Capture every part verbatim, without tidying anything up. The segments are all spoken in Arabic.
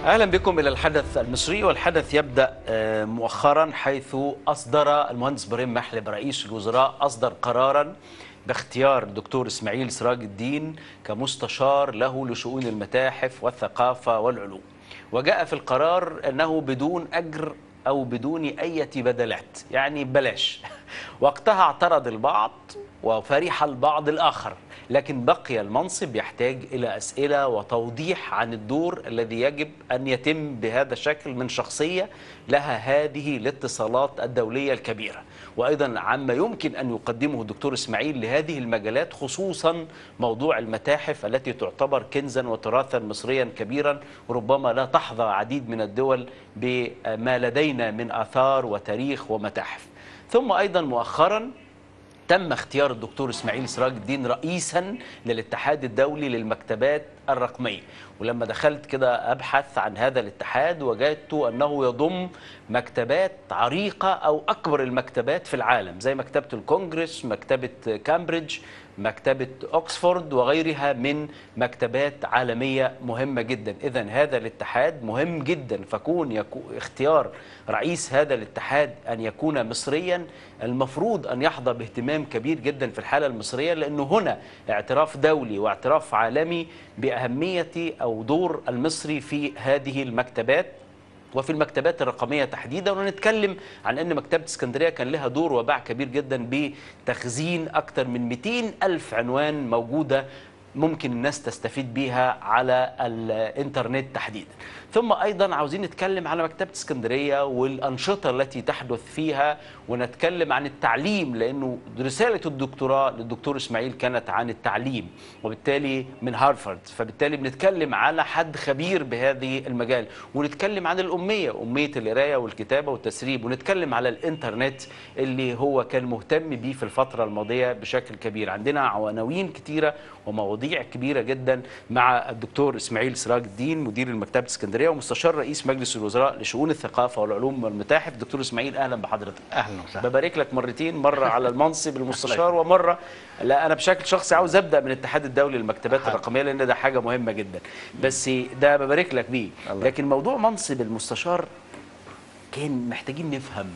أهلا بكم إلى الحدث المصري، والحدث يبدأ مؤخرا حيث أصدر المهندس إبراهيم محلب رئيس الوزراء أصدر قرارا باختيار الدكتور إسماعيل سراج الدين كمستشار له لشؤون المتاحف والثقافة والعلوم. وجاء في القرار أنه بدون أجر أو بدون أي بدلات، يعني بلاش. وقتها اعترض البعض وفرح البعض الآخر، لكن بقي المنصب يحتاج إلى أسئلة وتوضيح عن الدور الذي يجب أن يتم بهذا الشكل من شخصية لها هذه الاتصالات الدولية الكبيرة، وأيضا عما يمكن أن يقدمه الدكتور إسماعيل لهذه المجالات، خصوصا موضوع المتاحف التي تعتبر كنزا وتراثا مصريا كبيرا، وربما لا تحظى عديد من الدول بما لدينا من آثار وتاريخ ومتاحف. ثم أيضا مؤخرا تم اختيار الدكتور إسماعيل سراج الدين رئيسا للاتحاد الدولي للمكتبات الرقمية. ولما دخلت كده أبحث عن هذا الاتحاد وجدت أنه يضم مكتبات عريقة أو أكبر المكتبات في العالم، زي مكتبة الكونغرس، مكتبة كامبريدج، مكتبة أكسفورد وغيرها من مكتبات عالمية مهمة جدا. إذن هذا الاتحاد مهم جدا، فكون يكو اختيار رئيس هذا الاتحاد أن يكون مصريا المفروض أن يحظى باهتمام كبير جدا في الحالة المصرية، لأنه هنا اعتراف دولي واعتراف عالمي بأهمية أو دور المصري في هذه المكتبات وفي الرقمية تحديدا. ونتكلم عن أن مكتبة اسكندرية كان لها دور وباع كبير جدا بتخزين أكثر من مئتين ألف عنوان موجودة ممكن الناس تستفيد بيها على الانترنت تحديدا. ثم أيضا عاوزين نتكلم على مكتبة اسكندرية والأنشطة التي تحدث فيها، ونتكلم عن التعليم، لأنه رسالة الدكتوراه للدكتور إسماعيل كانت عن التعليم، وبالتالي من هارفارد، فبالتالي بنتكلم على حد خبير بهذه المجال. ونتكلم عن الأمية، أمية القراية والكتابة والتسريب، ونتكلم على الإنترنت اللي هو كان مهتم بيه في الفترة الماضية بشكل كبير. عندنا عناوين كتيرة ومواضيع كبيرة جدا مع الدكتور إسماعيل سراج الدين مدير المكتبة اسكندرية ومستشار رئيس مجلس الوزراء لشؤون الثقافة والعلوم والمتاحف. دكتور إسماعيل أهلا بحضرتك. أهلا وسهلا. ببارك لك مرتين، مرة على المنصب المستشار ومرة لا أنا بشكل شخصي عاوز أبدأ من الاتحاد الدولي للمكتبات الرقمية، لأن ده حاجة مهمة جدا، بس ده ببارك لك بيه. لكن موضوع منصب المستشار كان محتاجين نفهم،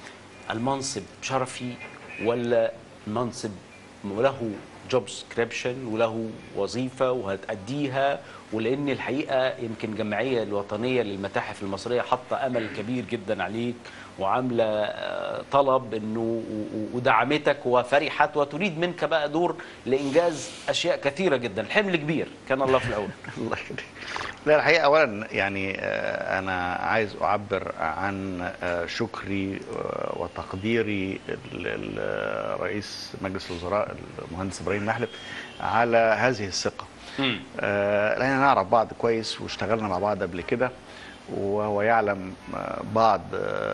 المنصب شرفي ولا منصب له جوب سكريبشن وله وظيفة وهتأديها؟ ولأن الحقيقة يمكن الجمعية الوطنية للمتاحف المصرية حاطة أمل كبير جدا عليك، وعاملة طلب إنه ودعمتك وفرحت وتريد منك بقى دور لإنجاز أشياء كثيرة جدا. الحمل كبير، كان الله في العون. الله يخليك. لا الحقيقة أولا يعني أنا عايز أعبر عن شكري وتقديري لرئيس مجلس الوزراء المهندس إبراهيم محلب على هذه الثقة. آه لأننا نعرف بعض كويس واشتغلنا مع بعض قبل كده، وهو يعلم بعض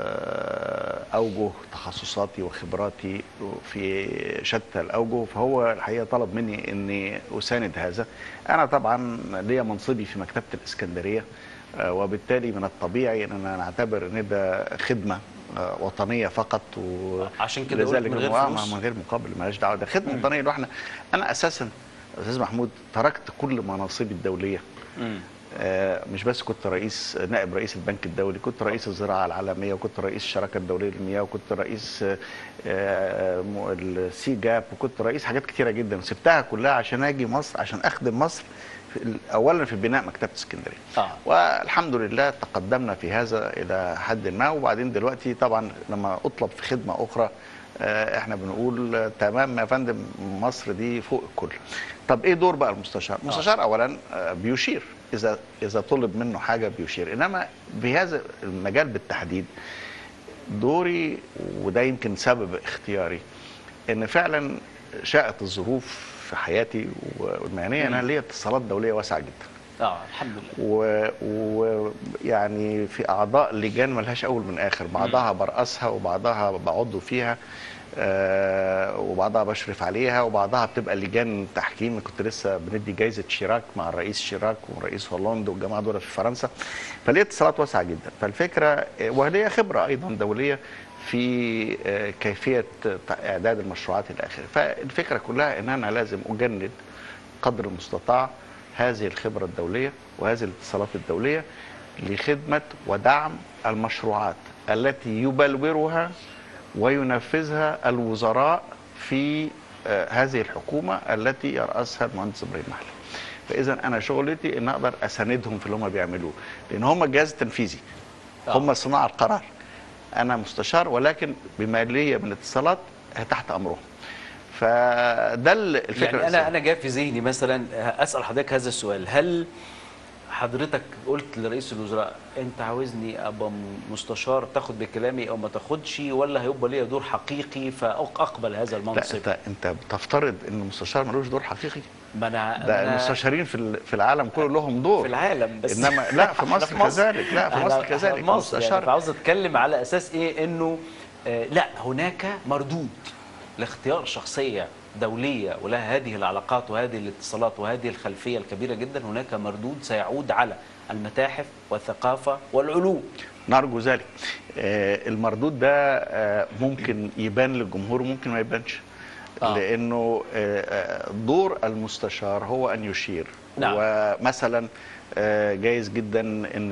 أوجه تخصصاتي وخبراتي في شتى الأوجه، فهو الحقيقة طلب مني أني أساند هذا. أنا طبعا ليا منصبي في مكتبة الإسكندرية، وبالتالي من الطبيعي أننا نعتبر أن ده خدمة وطنيه فقط، وعشان كده من غير فلوس، من غير مقابل، مالهاش دعوه، ده خدمه مم. وطنيه لوحدنا. انا اساسا استاذ محمود تركت كل مناصبي الدوليه. آه مش بس كنت رئيس نائب رئيس البنك الدولي، كنت رئيس الزراعه العالميه، وكنت رئيس الشراكه الدوليه للمياه، وكنت رئيس آه السي جاب، وكنت رئيس حاجات كثيره جدا، سبتها كلها عشان اجي مصر، عشان اخدم مصر اولا في بناء مكتبه اسكندريه. آه. والحمد لله تقدمنا في هذا الى حد ما، وبعدين دلوقتي طبعا لما اطلب في خدمه اخرى آه احنا بنقول تمام يا فندم، مصر دي فوق الكل. طب ايه دور بقى المستشار؟ المستشار آه. اولا آه بيشير، اذا اذا طلب منه حاجه بيشير، انما بهذا المجال بالتحديد دوري، وده يمكن سبب اختياري، ان فعلا شاءت الظروف في حياتي والمهنيه انا ليا اتصالات دوليه واسعه جدا. اه الحمد لله. ويعني و... في اعضاء لجان ملهاش اول من اخر، بعضها برأسها وبعضها بعضو فيها، آه وبعضها بشرف عليها، وبعضها بتبقى لجان تحكيم. كنت لسه بندي جايزه شيراك مع الرئيس شيراك ورئيس هولندا والجماعه دول في فرنسا، فليا اتصالات واسعه جدا. فالفكره وليا خبره ايضا دوليه في كيفيه اعداد المشروعات الى اخره. فالفكره كلها ان انا لازم اجند قدر المستطاع هذه الخبره الدوليه وهذه الاتصالات الدوليه لخدمة ودعم المشروعات التي يبلورها وينفذها الوزراء في آه، هذه الحكومة التي يرأسها المهندس إبراهيم محلب. فإذا أنا شغلتي إن أقدر أساندهم في اللي هم بيعملوه، لأن هم الجهاز التنفيذي، هم صناع القرار. أنا مستشار ولكن بما لي من اتصالات تحت أمرهم. فده الفكرة. يعني انا انا جاء في ذهني مثلا اسال حضرتك هذا السؤال: هل حضرتك قلت لرئيس الوزراء انت عاوزني ابقى مستشار تاخد بكلامي او ما تاخدش، ولا هيبقى ليا دور حقيقي فاقبل هذا المنصب؟ لا، انت انت بتفترض ان المستشار ملوش دور حقيقي. ما انا ده أنا المستشارين في في العالم كله لهم دور في العالم، بس انما لا في مصر, في مصر كذلك. لا في مصر كذلك مصر يعني. فعاوز اتكلم على اساس ايه؟ انه آه لا، هناك مردود لاختيار شخصيه دوليه ولها هذه العلاقات وهذه الاتصالات وهذه الخلفيه الكبيره جدا. هناك مردود سيعود على المتاحف والثقافه والعلوم. نرجو ذلك. آه المردود ده آه ممكن يبان للجمهور وممكن ما يبانش. آه. لانه آه دور المستشار هو ان يشير. نعم. ومثلا آه جايز جدا ان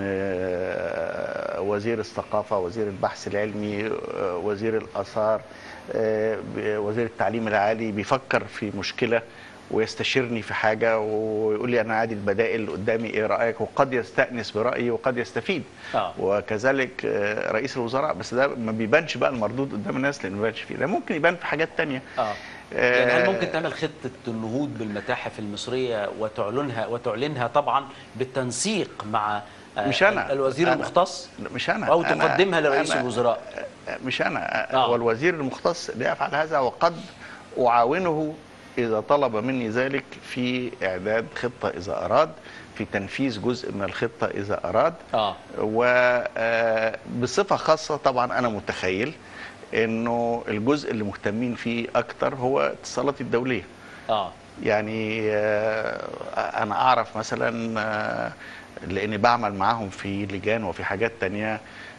آه وزير الثقافه، وزير البحث العلمي، آه وزير الاثار، آه وزير التعليم العالي بيفكر في مشكله ويستشيرني في حاجه ويقول لي انا عادي البدائل اللي قدامي ايه رايك، وقد يستانس برايي وقد يستفيد. آه. وكذلك رئيس الوزراء. بس ده ما بيبانش بقى المردود قدام الناس، لان ما بيبانش فيه. ده ممكن يبان في حاجات ثانيه. اه يعني هل ممكن تعمل خطه النهوض بالمتاحف المصريه وتعلنها وتعلنها طبعا بالتنسيق مع مش أنا الوزير أنا المختص؟ مش أنا او تقدمها أنا لرئيس أنا الوزراء؟ مش انا. آه. والوزير المختص ليفعل هذا، وقد اعاونه إذا طلب مني ذلك في إعداد خطة إذا أراد، في تنفيذ جزء من الخطة إذا أراد. آه. وبصفة خاصة طبعا أنا متخيل أنه الجزء اللي مهتمين فيه أكتر هو اتصالات الدولية. آه. يعني أنا أعرف مثلا، لأني بعمل معهم في لجان وفي حاجات تانية،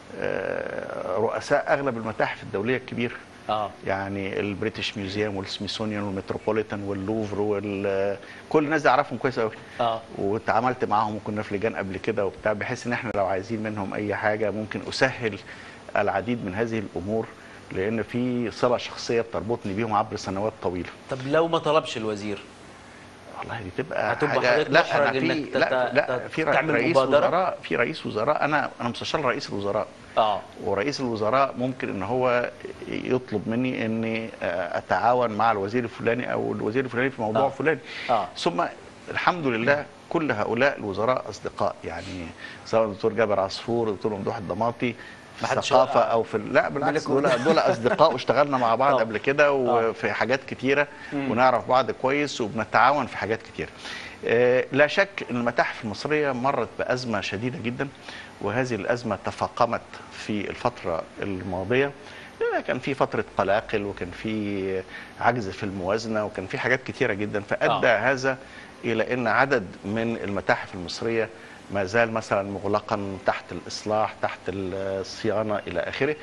رؤساء أغلب المتاحف الدولية الكبيرة. آه. يعني البريتش ميوزيوم والسميثسونيان والمتروبوليتان واللوفر وال كل الناس دي اعرفهم كويس قوي. اه واتعاملت معاهم وكنا في لجان قبل كده وبتاع، بحيث ان احنا لو عايزين منهم اي حاجه ممكن اسهل العديد من هذه الامور، لان في صله شخصيه بتربطني بيهم عبر سنوات طويله. طب لو ما طلبش الوزير؟ والله دي تبقى هتبقى حاجه. لا انا في لا, لا في رئيس وزراء في رئيس وزراء انا انا مستشار رئيس الوزراء. اه ورئيس الوزراء ممكن ان هو يطلب مني اني اتعاون مع الوزير الفلاني او الوزير الفلاني في موضوع آه. فلاني. آه. ثم الحمد لله كل هؤلاء الوزراء اصدقاء، يعني سواء الدكتور جابر عصفور، الدكتور ممدوح الضماطي في الثقافه او في لا بالعكس، دول دول اصدقاء واشتغلنا مع بعض قبل كده وفي حاجات كتيره ونعرف بعض كويس وبنتعاون في حاجات كتيره. لا شك ان المتاحف المصريه مرت بازمه شديده جدا، وهذه الازمه تفاقمت في الفتره الماضيه. كان في فتره قلاقل، وكان في عجز في الموازنه، وكان في حاجات كتيره جدا، فادى آه. هذا الى ان عدد من المتاحف المصريه ما زال مثلا مغلقا، تحت الاصلاح، تحت الصيانه الى اخره.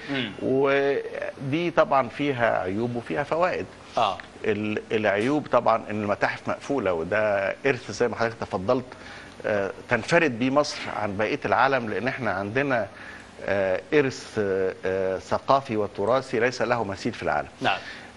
ودي طبعا فيها عيوب وفيها فوائد. اه العيوب طبعا ان المتاحف مقفوله، وده ارث زي ما حضرتك تفضلت آه تنفرد بيه مصر عن بقيه العالم، لان احنا عندنا آه ارث آه ثقافي وتراثي ليس له مثيل في العالم. نعم.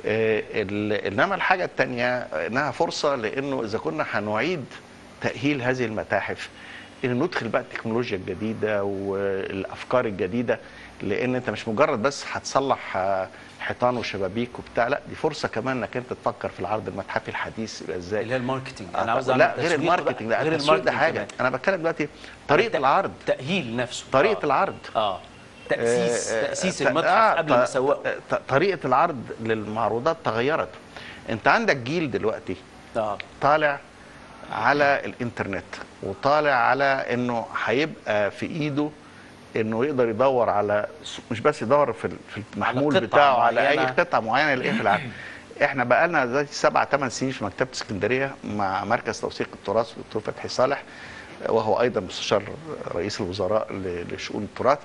انما الحاجه الثانيه انها فرصه، لانه اذا كنا هنعيد تاهيل هذه المتاحف ان ندخل بقى التكنولوجيا الجديده والافكار الجديده، لان انت مش مجرد بس هتصلح حيطان وشبابيك وبتاع، لا دي فرصه كمان انك انت تفكر في العرض المتحفي الحديث يبقى ازاي، اللي هي الماركتنج. انا عاوز لا غير الماركتنج، لا غير الماركتنج ده حاجه كمان. انا بتكلم دلوقتي طريقه العرض، تاهيل نفسه، طريقه آه. العرض اه تاسيس آه تاسيس المتحف آه قبل ما اسوقه. طريقه العرض للمعروضات تغيرت. انت عندك جيل دلوقتي آه. طالع على الانترنت، وطالع على انه هيبقى في ايده انه يقدر يدور على، مش بس يدور في في المحمول بتاعه على اي قطعه معينه يلاقيها في العالم. احنا بقى لنا دلوقتي سبع ثمان سنين في مكتبه اسكندريه مع مركز توثيق التراث الدكتور فتحي صالح، وهو ايضا مستشار رئيس الوزراء لشؤون التراث.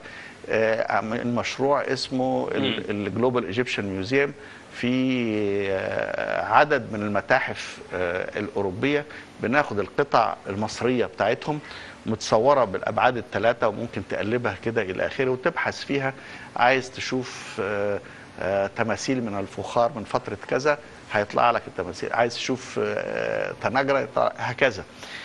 المشروع اسمه الجلوبال ايجيبشن ميوزيوم، في عدد من المتاحف الأوروبية بناخد القطع المصرية بتاعتهم متصوره بالابعاد الثلاثه، وممكن تقلبها كده الى اخره وتبحث فيها. عايز تشوف آه آه تماثيل من الفخار من فتره كذا، هيطلع لك التماثيل. عايز تشوف آه تناجره، هكذا.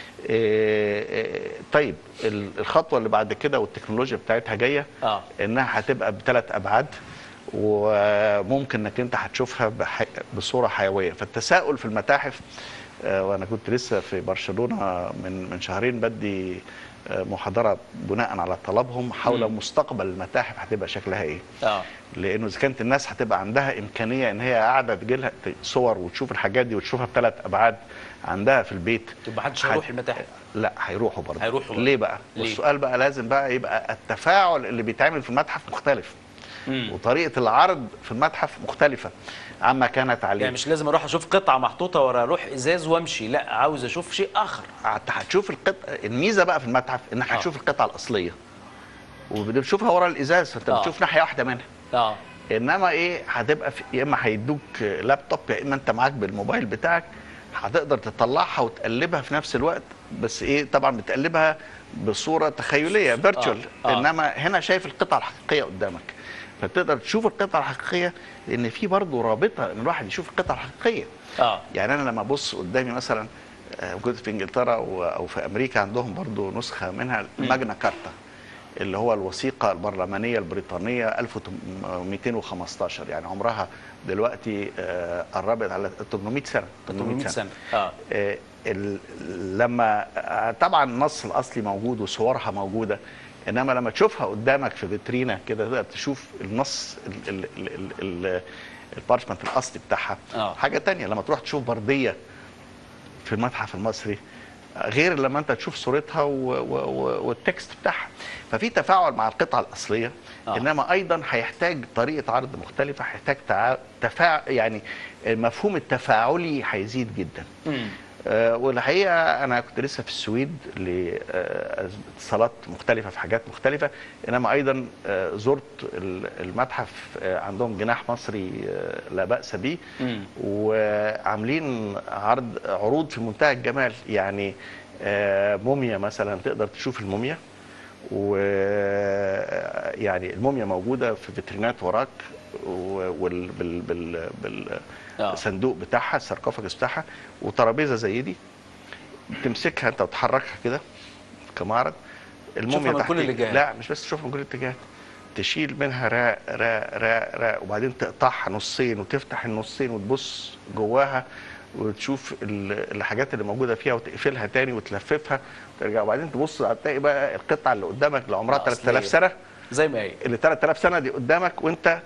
طيب الخطوه اللي بعد كده والتكنولوجيا بتاعتها جايه، آه. انها هتبقى بثلاث ابعاد، وممكن انك انت هتشوفها بصوره حيويه. فالتساؤل في المتاحف، وانا كنت لسه في برشلونه من من شهرين بدي محاضره بناء على طلبهم حول م. مستقبل المتاحف هتبقى شكلها ايه. اه لانه اذا كانت الناس هتبقى عندها امكانيه ان هي قاعده تجيلها صور وتشوف الحاجات دي وتشوفها بثلاث ابعاد عندها في البيت، يبقى محدش هيروح المتاحف. لا، هيروحوا برضه. هيروحوا ليه بقى؟ ليه؟ والسؤال بقى لازم بقى يبقى التفاعل اللي بيتعمل في المتحف مختلف، مم. وطريقه العرض في المتحف مختلفه عما كانت عليه. يعني مش لازم اروح اشوف قطعه محطوطه ورا لوح ازاز وامشي، لا، عاوز اشوف شيء اخر. هتشوف القطعه. الميزه بقى في المتحف انك هتشوف القطعه الاصليه وبتشوفها ورا الازاز، فانت آه. بتشوف ناحيه واحده منها. اه انما ايه، هتبقى في يا اما هيدوك لابتوب يا اما انت معاك بالموبايل بتاعك، هتقدر تطلعها وتقلبها في نفس الوقت. بس ايه، طبعا بتقلبها بصوره تخيليه فيرتشوال. آه. آه. انما هنا شايف القطعه الحقيقيه قدامك، فتقدر تشوف القطعه الحقيقيه، لان في برضه رابطه ان الواحد يشوف القطعه الحقيقيه. اه يعني انا لما ابص قدامي مثلا، كنت في انجلترا او في امريكا عندهم برضه نسخه منها، ماجنا كارتا، اللي هو الوثيقه البرلمانيه البريطانيه ألف ومئتين وخمستاشر، يعني عمرها دلوقتي قربت على ثمانمئة سنه. ثمانمئة سنه. اه لما طبعا النص الاصلي موجود وصورها موجوده، انما لما تشوفها قدامك في فيترينا كده تقدر تشوف النص البارشمنت الاصلي بتاعها. آه. حاجه تانية لما تروح تشوف برديه في المتحف المصري غير لما انت تشوف صورتها والتكست بتاعها. ففي تفاعل مع القطعه الاصليه. آه. انما ايضا هيحتاج طريقه عرض مختلفه، هيحتاج تع... تفاعل، يعني المفهوم التفاعلي هيزيد جدا. مم. أه والحقيقه انا كنت لسه في السويد لاتصالات مختلفه في حاجات مختلفه، انما ايضا أه زرت المتحف، أه عندهم جناح مصري أه لا باس به، وعاملين عرض عروض في منتهى الجمال. يعني أه موميا مثلا، تقدر تشوف الموميا، ويعني الموميا موجوده في فيترينات وراك، وبال بال بال بال الصندوق بتاعها، الساركوفاجس بتاعها، وترابيزه زي دي تمسكها انت وتحركها كده كمعرض. الموميا من كل الاتجاهات. لا، مش بس تشوفها من كل الاتجاهات، تشيل منها راء راء راء راء، وبعدين تقطعها نصين وتفتح النصين وتبص جواها وتشوف الحاجات اللي موجوده فيها، وتقفلها تاني وتلففها وترجع، وبعدين تبص هتلاقي بقى القطعه اللي قدامك اللي عمرها ثلاثة آلاف سنه زي ما هي، اللي ثلاثة آلاف سنه دي قدامك وانت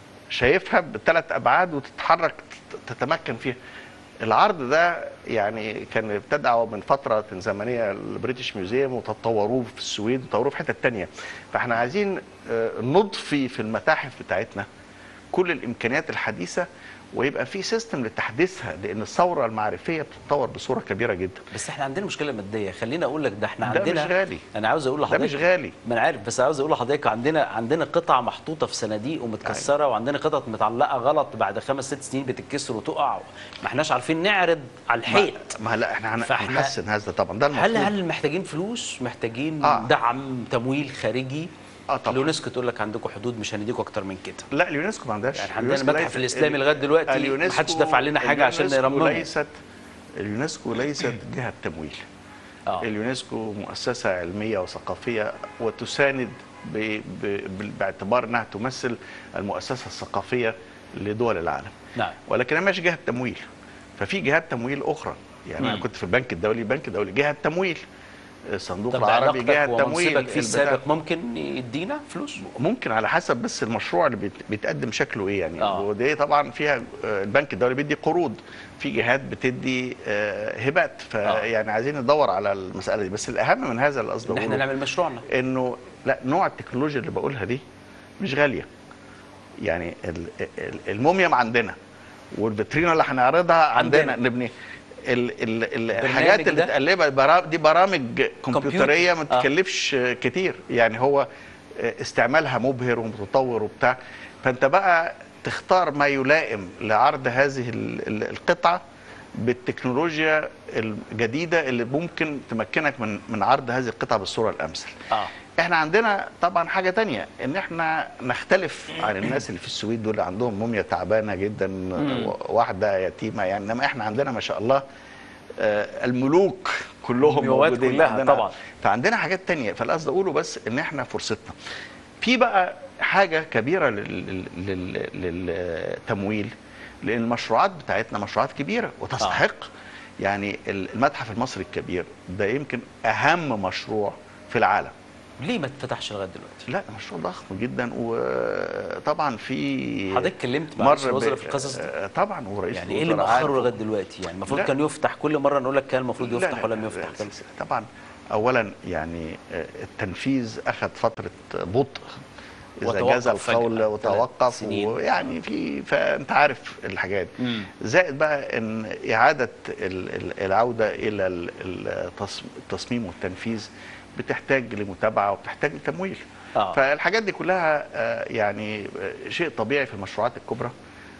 شايفها بثلاث ابعاد وتتحرك تتمكن فيها. العرض ده يعني كان ابتدع من فتره زمنيه البريتش ميوزيوم، وتطوروه في السويد وتطوروه في حته ثانيه. فاحنا عايزين نضفي في المتاحف بتاعتنا كل الامكانيات الحديثه، ويبقى في سيستم لتحديثها، لان الثوره المعرفيه بتتطور بصوره كبيره جدا. بس احنا عندنا مشكله ماديه، خليني اقول لك، ده احنا ده عندنا مش غالي. انا عاوز اقول لحضرتك ده مش غالي. ما انا عارف، بس عاوز اقول لحضرتك عندنا عندنا قطع محطوطه في صناديق ومتكسره، أيوة. وعندنا قطع متعلقه غلط بعد خمس ست سنين بتتكسر وتقع، ما احناش عارفين نعرض على الحيط. ما, ما لا، احنا هنحسن هذا طبعا، ده المفروض. هل هل محتاجين فلوس، محتاجين آه. دعم تمويل خارجي؟ اه طبعا. اليونسكو تقول لك عندكم حدود، مش هنديكم اكتر من كده. لا، اليونسكو ما عندهاش. يعني عندنا المتحف الاسلامي لغايه دلوقتي ما حدش دفع لنا حاجه عشان نرممه. ليست اليونسكو ليست جهه تمويل. آه. اليونسكو مؤسسه علميه وثقافيه، وتساند ب... ب... باعتبار انها تمثل المؤسسه الثقافيه لدول العالم. نعم. ولكنها مش جهه تمويل. ففي جهات تمويل اخرى، يعني انا كنت في البنك الدولي، البنك الدولي جهه تمويل، الصندوق العربي جهه تمويل. في السابق ممكن يدينا فلوس؟ ممكن، على حسب بس المشروع اللي بيتقدم شكله ايه يعني. آه. ودي طبعا فيها البنك الدولي بيدي قروض، في جهات بتدي هبات، فيعني عايزين ندور على المساله دي. بس الاهم من هذا اللي قصدي ان احنا نعمل مشروعنا، انه لا، نوع التكنولوجيا اللي بقولها دي مش غاليه. يعني الموميا عندنا، والفيترينا اللي هنعرضها عندنا, عندنا. نبني ال ال الحاجات اللي تقلبها دي برامج كمبيوتريه ما تكلفش آه. كتير، يعني هو استعمالها مبهر ومتطور وبتاع. فانت بقى تختار ما يلائم لعرض هذه القطعه بالتكنولوجيا الجديده اللي ممكن تمكنك من من عرض هذه القطع بالصوره الامثل. اه احنا عندنا طبعا حاجه تانية، ان احنا نختلف عن الناس اللي في السويد دول عندهم موميا تعبانه جدا، واحده يتيمه يعني، انما احنا عندنا ما شاء الله آه، الملوك كلهم المومياوات موجودين كلها عندنا. طبعا. فعندنا حاجات تانية، فالقصد اقوله بس ان احنا فرصتنا في بقى حاجه كبيره لل- لل- للتمويل، لان المشروعات بتاعتنا مشروعات كبيره وتستحق. يعني المتحف المصري الكبير ده يمكن اهم مشروع في العالم. ليه ما اتفتحش لغايه دلوقتي؟ لا مشروع ضخم جدا، وطبعا في حضرتك اتكلمت مع رئيس الوزراء في القصص دي؟ آه، طبعا ورئيس يعني ايه اللي مأخره لغايه دلوقتي؟ يعني المفروض كان يفتح، كل مره نقول لك كان المفروض لا يفتح لا ولم لا يفتح. لا لا طبعا اولا يعني آه، التنفيذ اخذ فتره بطء، اذا وتوقف جاز القول فجأة وتوقف، سنين. ويعني في فانت عارف الحاجات. مم. زائد بقى ان اعاده ال- ال- العوده الى ال- التص- التصميم والتنفيذ بتحتاج لمتابعه وبتحتاج لتمويل. آه. فالحاجات دي كلها آه، يعني آه، شيء طبيعي في المشروعات الكبرى.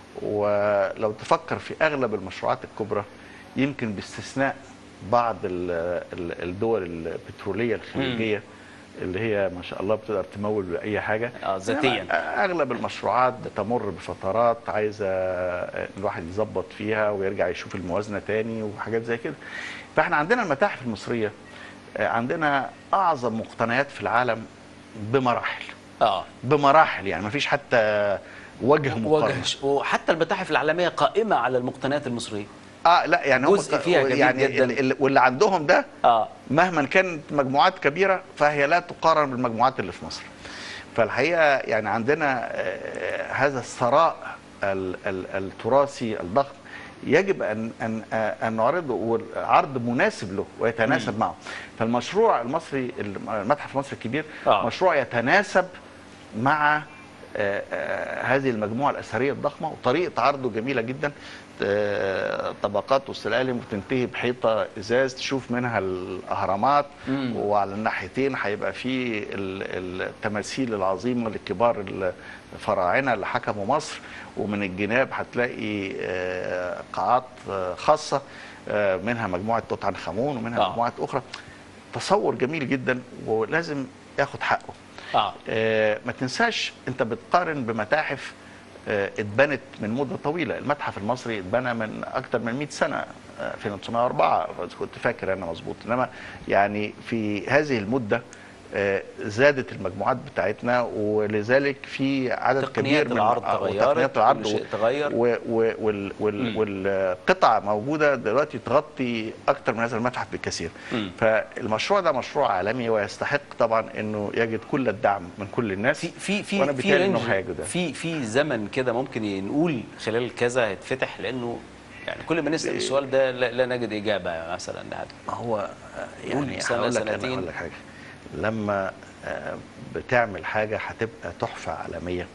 ولو تفكر في اغلب المشروعات الكبرى، يمكن باستثناء بعض ال- ال- الدول البتروليه الخليجيه اللي هي ما شاء الله بتقدر تمول باي حاجه، اه ذاتيا. إنما اغلب المشروعات بتمر بفترات عايزه الواحد يظبط فيها ويرجع يشوف الموازنه تاني وحاجات زي كده. فاحنا عندنا المتاحف المصريه عندنا اعظم مقتنيات في العالم بمراحل اه بمراحل، يعني ما فيش حتى وجه مقارنه. وجه، وحتى المتاحف العالميه قائمه على المقتنيات المصريه. اه لا يعني هم جزء فيها كبير يعني جداً. ال- ال- واللي عندهم ده اه مهما كانت مجموعات كبيره فهي لا تقارن بالمجموعات اللي في مصر. فالحقيقه يعني عندنا آه، هذا الثراء ال- ال- التراثي الضخم يجب ان ان آه، ان نعرضه عرض مناسب له ويتناسب مم. معه. فالمشروع المصري المتحف المصري الكبير آه. مشروع يتناسب مع آه، آه، هذه المجموعه الاثريه الضخمه، وطريقه عرضه جميله جدا. آه، طبقات والسلالم وتنتهي بحيطه ازاز تشوف منها الاهرامات، مم. وعلى الناحيتين هيبقى في ال- التماثيل العظيمه لكبار الفراعنه اللي حكموا مصر، ومن الجناب هتلاقي آه، قاعات آه، خاصه آه، منها مجموعه توت عنخ امون ومنها آه. مجموعات اخرى. تصور جميل جدا ولازم ياخد حقه. اه آه، ما تنساش انت بتقارن بمتاحف آه، اتبنت من مده طويله. المتحف المصري اتبنى من اكثر من مئة سنه، آه، في ألف وتسعمائة وأربعة كنت فاكر انا مظبوط. انما يعني في هذه المده آه، زادت المجموعات بتاعتنا، ولذلك في عدد تقنيات كبير من العرض آه، تغيرت، وتقنيات العرض كل شيء تغير. و- و- وال- وال- مم. والقطع موجوده دلوقتي تغطي اكثر من هذا المتحف بكثير. مم. فالمشروع ده مشروع عالمي ويستحق طبعا انه يجد كل الدعم من كل الناس. في في في وانا في بالتالي انه رينج، هيجد ده. في في زمن كده ممكن نقول خلال كذا هيتفتح؟ لانه يعني كل ما نسال السؤال ده لا, لا نجد اجابه مثلا لهذا. ما هو قول يعني سنة، هقول لك أنا سنتين. هقول لك حاجه. لما آه، بتعمل حاجه هتبقى تحفه عالميه،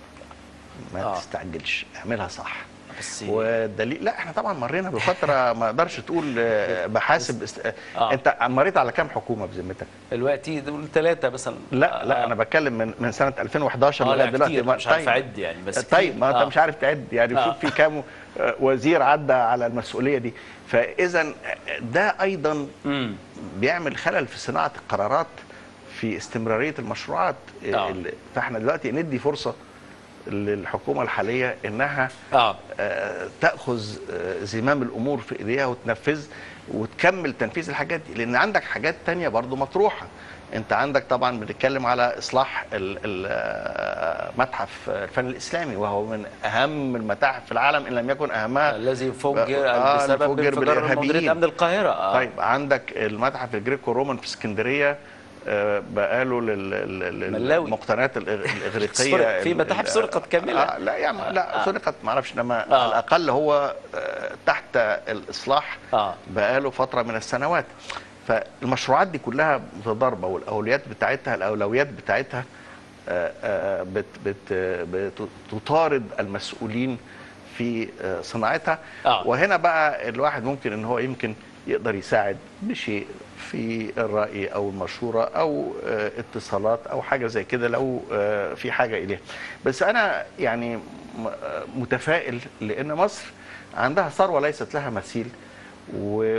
ما آه. تستعجلش، اعملها صح. بس والدليل لا احنا طبعا مرينا بفتره ما اقدرش تقول آه، بحاسب است... آه. انت مريت على كام حكومه بذمتك؟ دلوقتي دول ثلاثه مثلا. لا لا آه. انا بتكلم من من سنه ألفين وحداشر آه، لا لغايه دلوقتي. كتير، ما- مش عارف طيب. أعد يعني، بس طيب كتير. ما انت آه. مش عارف تعد يعني. آه. شوف في كام آه، وزير عدى على المسؤوليه دي. فاذا ده ايضا امم بيعمل خلل في صناعه القرارات في استمراريه المشروعات. آه. ال- فاحنا دلوقتي ندي فرصه للحكومه الحاليه انها اه آه، تاخذ آه، زمام الامور في ايديها وتنفذ وتكمل تنفيذ الحاجات دي، لان عندك حاجات تانية برضو مطروحه. انت عندك طبعا بنتكلم على اصلاح ال- ال- آه، متحف الفن الاسلامي، وهو من اهم المتاحف في العالم ان لم يكن اهمها. الذي فجر آه، بسبب فجر انفجار مديريه بالإرهابيين. امن القاهره. آه. طيب عندك المتحف الجريكو رومان في اسكندريه، آه، بقاله لل- لل- ملاوي. للمقتنيات الإغ- الاغريقيه. سرق- في ال- متاحف ال- سرقت كاملة. آه لا يعني لا آه. سرقت ما اعرفش، انما آه. على الاقل هو آه، تحت الاصلاح آه. بقاله فتره من السنوات. فالمشروعات دي كلها متضاربه، والاولويات بتاعتها الاولويات بتاعتها آه، آه، بت بت بتطارد المسؤولين في آه، صناعتها. آه. وهنا بقى الواحد ممكن ان هو يمكن يقدر يساعد بشيء في الرأي أو المشورة أو آه، اتصالات أو حاجة زي كده لو آه، في حاجة إليه. بس أنا يعني م- آه، متفائل لأن مصر عندها ثروة ليست لها مثيل، و-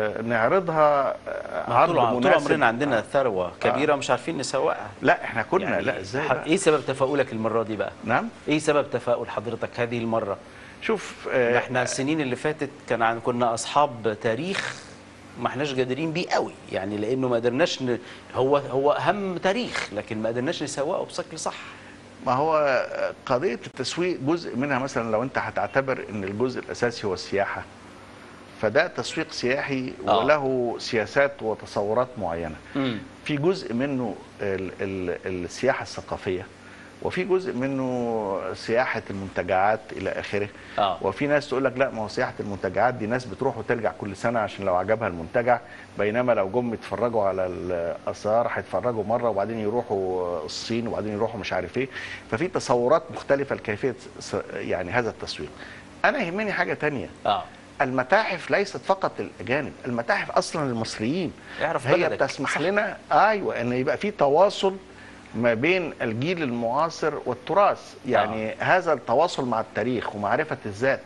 ونعرضها آه، ما عرض طول طول مناسب. عمرنا عندنا آه. ثروه كبيره مش عارفين نسوقها. لا احنا كنا يعني لا ازاي ح- بقى؟ ايه سبب تفاؤلك المره دي بقى؟ نعم. ايه سبب تفاؤل حضرتك هذه المره؟ شوف ده آه، احنا السنين اللي فاتت كان عن كنا اصحاب تاريخ ما احناش قادرين بيه قوي، يعني لانه ما قدرناش ن... هو هو اهم تاريخ لكن ما قدرناش نسوقه بشكل صح. ما هو قضية التسويق جزء منها، مثلا لو انت هتعتبر ان الجزء الاساسي هو السياحة، فده تسويق سياحي آه. وله سياسات وتصورات معينة. امم في جزء منه ال ال السياحة الثقافية، وفي جزء منه سياحة المنتجعات إلى آخره. آه. وفي ناس تقول لك لا، ما هو سياحة المنتجعات دي ناس بتروح وترجع كل سنة عشان لو عجبها المنتجع، بينما لو جم يتفرجوا على الآثار هيتفرجوا مرة وبعدين يروحوا الصين وبعدين يروحوا مش عارف إيه. ففي تصورات مختلفة لكيفية يعني هذا التسويق. أنا يهمني حاجة تانية. اه المتاحف ليست فقط للاجانب، المتاحف اصلا للمصريين. اعرف هي بلدك. بتسمح صح. لنا ايوه ان يبقى في تواصل ما بين الجيل المعاصر والتراث، يعني آه. هذا التواصل مع التاريخ ومعرفه الذات.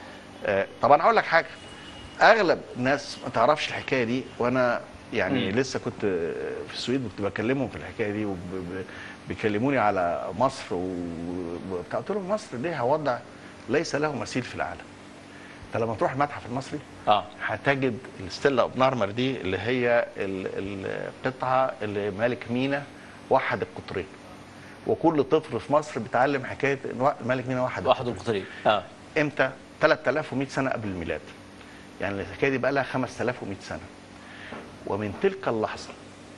آه طبعا اقول لك حاجه، اغلب الناس ما تعرفش الحكايه دي، وانا يعني مم. لسه كنت في السويد كنت بكلمهم في الحكايه دي وبيكلموني على مصر وبتاع، قلت لهم مصر ليها وضع ليس له مثيل في العالم. انت لما تروح المتحف المصري اه هتجد الستيلا اوف نارمر دي اللي هي ال- القطعه اللي ملك مينا وحد القطرين، وكل طفل في مصر بيتعلم حكايه ان ملك مينا وحد واحد القطرين. اه امتى؟ ثلاثة آلاف ومئة سنه قبل الميلاد. يعني الحكايه دي بقى لها خمسة آلاف ومئة سنه. ومن تلك اللحظه،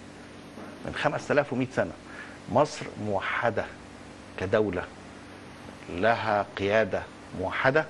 من خمسة آلاف ومئة سنه، مصر موحده كدوله، لها قياده موحده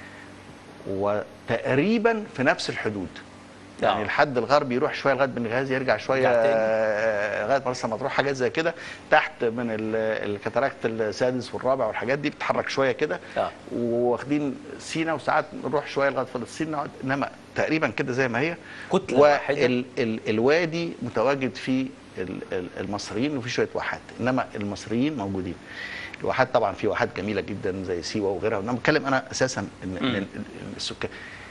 وتقريبا في نفس الحدود. يعني آه. الحد الغربي يروح شويه لغايه بنغازي، يرجع شويه يرجع تاني. آه، لغايه مرسى مطروح، حاجات زي كده. تحت من ال- الكاتاراكت السادس والرابع والحاجات دي بتتحرك شويه كده. آه. واخدين سينا، وساعات نروح شويه لغايه فلسطين نقعد، انما تقريبا كده زي ما هي كتلة واحدة. والوادي متواجد فيه ال- ال- المصريين وفي شويه واحات، انما المصريين موجودين. الواحات طبعا في واحات جميله جدا زي سيوه وغيرها، انا بتكلم انا اساسا ان إن ال- ال- السكان،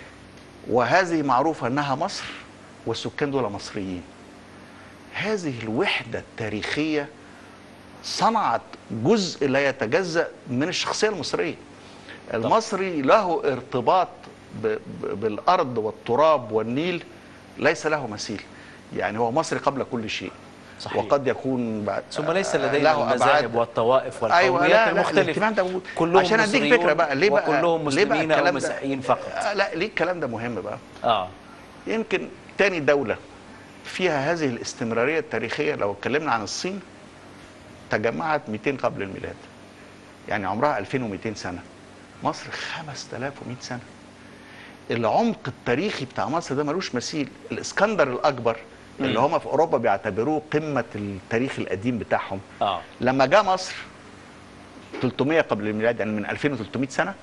وهذه معروفه انها مصر والسكان دول مصريين. هذه الوحده التاريخيه صنعت جزء لا يتجزأ من الشخصيه المصريه. المصري له ارتباط ب- ب- بالارض والتراب والنيل ليس له مثيل. يعني هو مصري قبل كل شيء. صحيح. وقد يكون بعد ثم ليس له لدينا أبعاد. المذاهب والطوائف والقوميات أيوة، لا لا المختلفة. الاهتمام ده موجود. كلهم عشان اديك مصريون فكره بقى ليه بقى وكلهم ليه بقى مسلمين او الكلام ده؟ مسيحيين فقط. آه، لا ليه الكلام ده مهم بقى؟ اه يمكن تاني دولة فيها هذه الاستمرارية التاريخية لو اتكلمنا عن الصين، تجمعت مئتين قبل الميلاد، يعني عمرها ألفين ومئتين سنة. مصر خمسة آلاف ومئة سنة. العمق التاريخي بتاع مصر ده ملوش مثيل. الاسكندر الأكبر اللي هم في أوروبا بيعتبروه قمة التاريخ القديم بتاعهم، اه لما جاء مصر ثلاثمئة قبل الميلاد، يعني من ألفين وثلاثمئة سنة،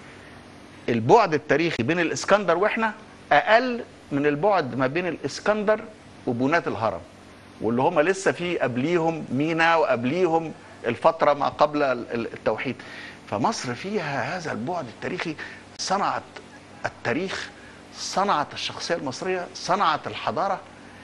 البعد التاريخي بين الاسكندر واحنا اقل من البعد ما بين الاسكندر وبناة الهرم، واللي هم لسه في قبليهم مينا وقبليهم الفتره ما قبل التوحيد. فمصر فيها هذا البعد التاريخي، صنعت التاريخ، صنعت الشخصيه المصريه، صنعت الحضاره.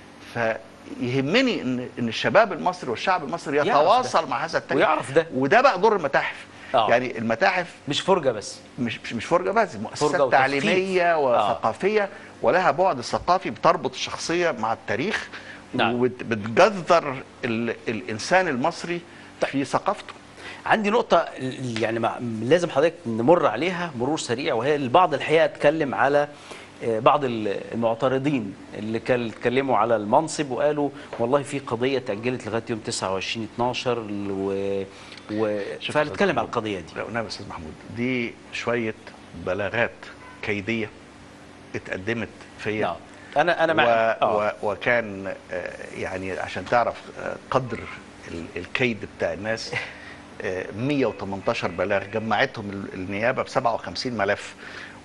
فيهمني ان ان الشباب المصري والشعب المصري يتواصل مع هذا التاريخ ويعرف ده، وده بقى دور المتاحف. آه. يعني المتاحف مش فرجه بس، مش مش مش فرجه بس، مؤسسات فرجة تعليميه وتثقيف. وثقافيه، آه. ولها بعد ثقافي بتربط الشخصيه مع التاريخ. نعم. وبتجذر ال الانسان المصري في ثقافته. عندي نقطة يعني مع لازم حضرتك نمر عليها مرور سريع، وهي البعض الحقيقة اتكلم على بعض المعترضين اللي كانوا اتكلموا على المنصب وقالوا والله في قضية تأجلت لغاية يوم تسعة وعشرين اتناشر و, و... فنتكلم على القضية دي. لا قلنا يا استاذ محمود، دي شوية بلاغات كيدية اتقدمت فيا. نعم. انا انا مع و... آه. و... وكان يعني عشان تعرف قدر الكيد بتاع الناس، مئة وثمانية عشر بلاغ جمعتهم النيابه ب سبعة وخمسين ملف،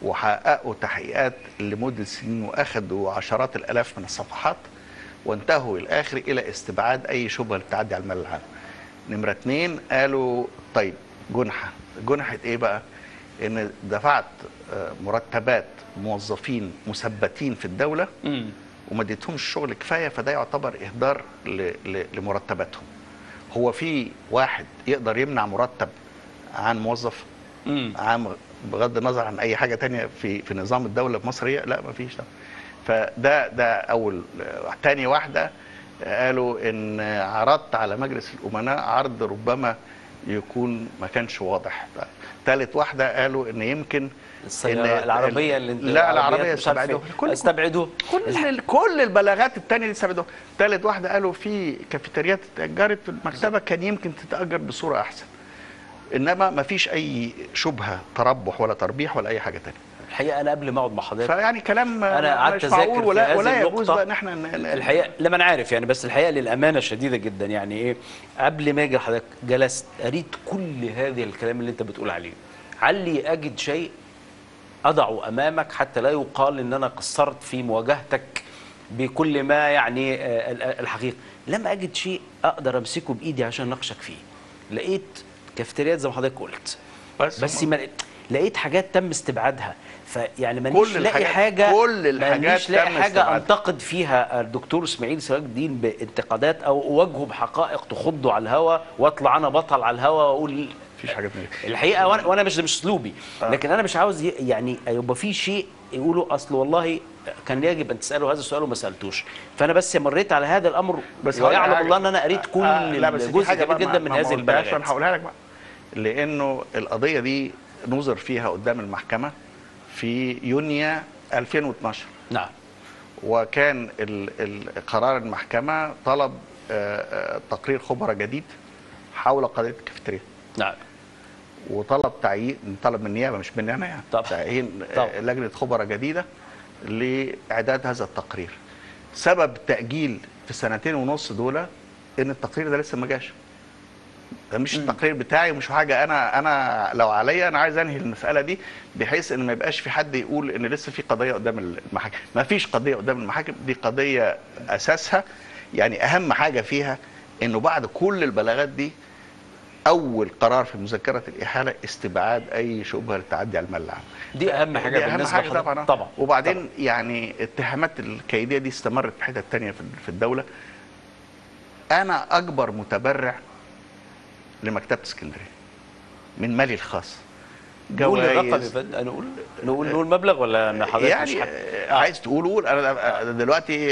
وحققوا تحقيقات لمدة سنين وأخذوا عشرات الآلاف من الصفحات، وانتهوا الآخر إلى استبعاد أي شبهة للتعدي على المال العام. نمرة اتنين قالوا طيب جنحة، جنحة إيه بقى؟ إن دفعت مرتبات موظفين مثبتين في الدولة مم. وما اديتهمش شغل كفاية، فده يعتبر إهدار لمرتباتهم. هو في واحد يقدر يمنع مرتب عن موظف مم. عام بغض النظر عن اي حاجه تانية في في نظام الدوله المصريه؟ لا، ما فيش. فده ده اول. تاني واحده قالوا ان عرضت على مجلس الامناء عرض ربما يكون ما كانش واضح. ثالث واحده قالوا ان يمكن السيارة العربيه اللي انت لا العربيه استبعدوها، استبعدوها كل كل البلاغات الثانيه دي استبعدوها. ثالث واحده قالوا في كافيتريات اتاجرت في المكتبه كان يمكن تتاجر بصوره احسن، انما ما فيش اي شبهه تربح ولا تربيح ولا اي حاجه ثانيه. الحقيقه انا قبل ما اقعد مع حضرتك فيعني كلام انا قعدت مش معقول ولا ولا يجوز بقى ان احنا الحقيقه لما انا عارف يعني، بس الحقيقه للامانه شديده جدا يعني ايه، قبل ما اجي حضرتك جلست قريت كل هذه الكلام اللي انت بتقول عليه، علي اجد شيء اضعه امامك حتى لا يقال ان انا قصرت في مواجهتك بكل ما يعني الحقيقه. لم اجد شيء اقدر امسكه بايدي عشان اناقشك فيه. لقيت كافتريات زي ما حضرتك قلت، بس, بس ما لقيت حاجات تم استبعادها. فيعني مانيش لاقي حاجه كل الحاجات مانيش لاقي حاجه انتقد فيها الدكتور اسماعيل سراج الدين بانتقادات او اواجهه بحقائق تخضه على الهوا واطلع انا بطل على الهوا واقول مفيش حاجه الحقيقه. وانا, وأنا مش مش اسلوبي، لكن انا مش عاوز يعني يبقى في شيء يقولوا اصل والله كان يجب ان تساله هذا السؤال وما سالتوش. فانا بس مريت على هذا الامر، بس ويعلم الله ان انا قريت كل آه جزء كبير جدا من هذه البلاغات. انا هقولها لك بقى، لانه القضيه دي نظر فيها قدام المحكمه في يونيو ألفين واثناشر. نعم. وكان قرار المحكمه طلب تقرير خبراء جديد حول قضيه الكافيتريا. نعم. وطلب تعيين، طلب من النيابه مش مني انا يعني، طبعا. تعيين لجنه خبراء جديده لاعداد هذا التقرير. سبب التاجيل في السنتين ونص دول ان التقرير ده لسه ما جاش. ده مش التقرير بتاعي ومش حاجه انا انا لو عليا انا عايز انهي المساله دي بحيث ان ما يبقاش في حد يقول ان لسه في قضيه قدام المحاكم. ما فيش قضيه قدام المحاكم، دي قضيه اساسها يعني اهم حاجه فيها انه بعد كل البلاغات دي اول قرار في مذكره الاحاله استبعاد اي شبهه للتعدي على المال العام. دي اهم حاجه دي بالنسبه أهم حاجة طبعا. طبعا. وبعدين طبعا. يعني اتهامات الكيديه دي استمرت في حتت ثانيه في الدوله. انا اكبر متبرع لمكتبه اسكندريه من مالي الخاص. نقول الرقم نقول نقول نقول مبلغ ولا حضرتك يعني مش آه. عايز تقول قول. انا دلوقتي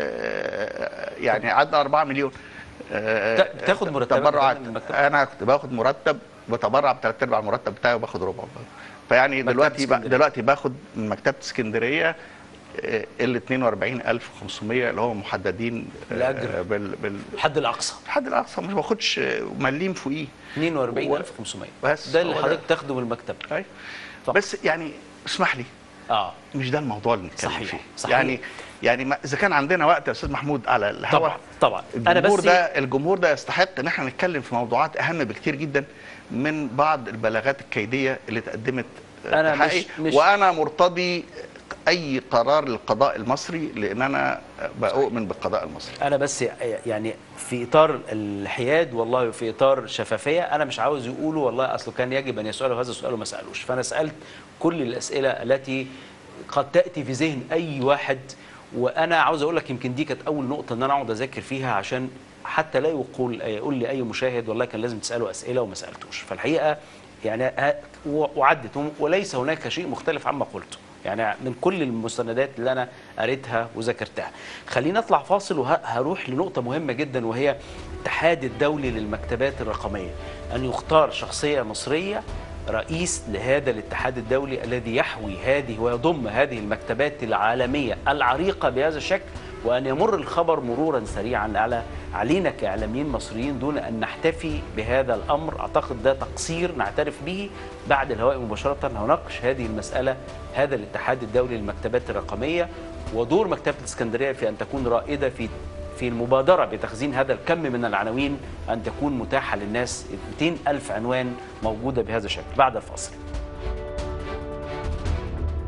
يعني عدى أربعة مليون تاخد مرتب تبرعات. انا كنت باخد مرتب بتبرع بثلاث ارباع المرتب بتاعي وباخد ربع. فيعني دلوقتي دلوقتي باخد من مكتبه اسكندريه ال اثنين وأربعين ألف وخمسمائة اللي هم محددين الاجر بال بال الحد الاقصى. الحد الاقصى مش باخدش مليم فوقيه. اثنين وأربعين ألف وخمسمائة بس ده اللي حضرتك تاخده من المكتب. ايوه بس يعني اسمح لي اه مش ده الموضوع اللي نتكلم صحيح. فيه. صحيح. يعني يعني اذا كان عندنا وقت يا استاذ محمود على الهواء طبعا طبعا الجمهور ده الجمهور ده يستحق ان احنا نتكلم في موضوعات اهم بكتير جدا من بعض البلاغات الكيديه اللي تقدمت أنا مش مش وانا مرتضي اي قرار للقضاء المصري لان انا بؤمن بالقضاء المصري. انا بس يعني في اطار الحياد والله في اطار شفافيه، انا مش عاوز يقولوا والله اصله كان يجب ان يسالوا هذا السؤال وما سالوش. فانا سالت كل الاسئله التي قد تاتي في ذهن اي واحد. وانا عاوز اقول لك يمكن دي كانت اول نقطه ان انا اقعد اذاكر فيها عشان حتى لا يقول يقول لي اي مشاهد والله كان لازم تسالوا اسئله وما سالتوش. فالحقيقه يعني وعدت وليس هناك شيء مختلف عما قلته يعني من كل المستندات اللي انا قريتها وذاكرتها. خلينا نطلع فاصل وهروح لنقطه مهمه جدا وهي الاتحاد الدولي للمكتبات الرقميه، ان يختار شخصيه مصريه رئيس لهذا الاتحاد الدولي الذي يحوي هذه ويضم هذه المكتبات العالميه العريقه بهذا الشكل، وأن يمر الخبر مرورا سريعا على علينا كإعلاميين مصريين دون أن نحتفي بهذا الأمر. أعتقد ده تقصير نعترف به. بعد الهواء مباشرة هناقش هذه المسألة، هذا الاتحاد الدولي للمكتبات الرقمية ودور مكتبة الإسكندرية في أن تكون رائدة في في المبادرة بتخزين هذا الكم من العناوين، أن تكون متاحة للناس مئتين ألف عنوان موجودة بهذا الشكل. بعد الفاصل.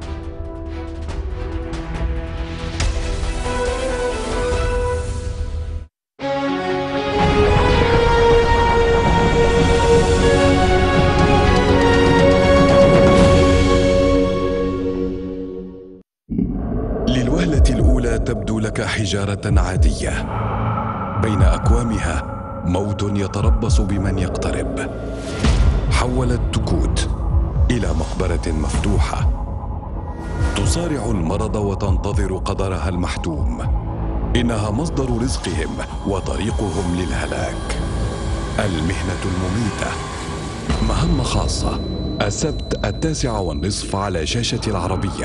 حجارة عادية، بين أكوامها موت يتربص بمن يقترب. حولت تكوت إلى مقبرة مفتوحة تصارع المرض وتنتظر قدرها المحتوم. إنها مصدر رزقهم وطريقهم للهلاك. المهنة المميتة، مهمة خاصة. السبت التاسعة والنصف على شاشة العربية.